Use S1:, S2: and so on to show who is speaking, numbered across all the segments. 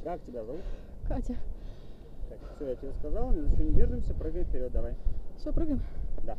S1: Как тебя зовут?
S2: Катя.
S1: Так, все, я тебе сказал, ни за что не держимся, прыгаем вперед, давай.
S2: Все, прыгаем?
S1: Да.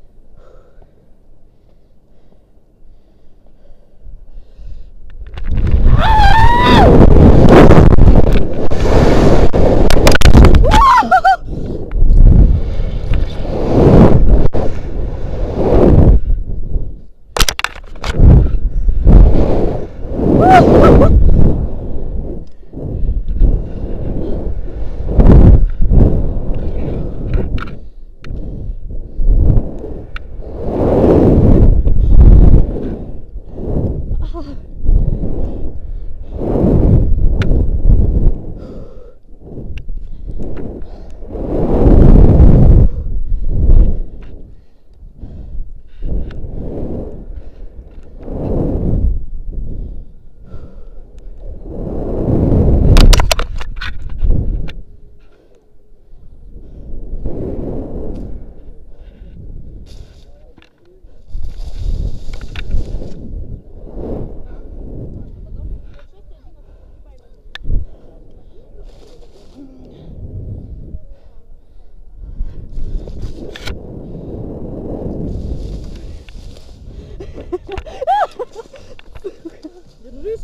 S2: Держись.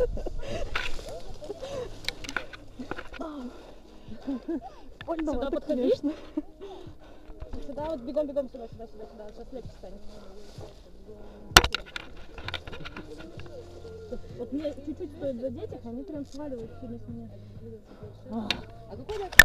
S2: Больно
S3: Сюда
S2: это,
S3: подходи.
S2: конечно.
S3: Сюда, вот бегом, бегом, сюда. Сейчас легче станет. Вот мне чуть-чуть стоит задеть их, они прям сваливают сильно с меня. А какой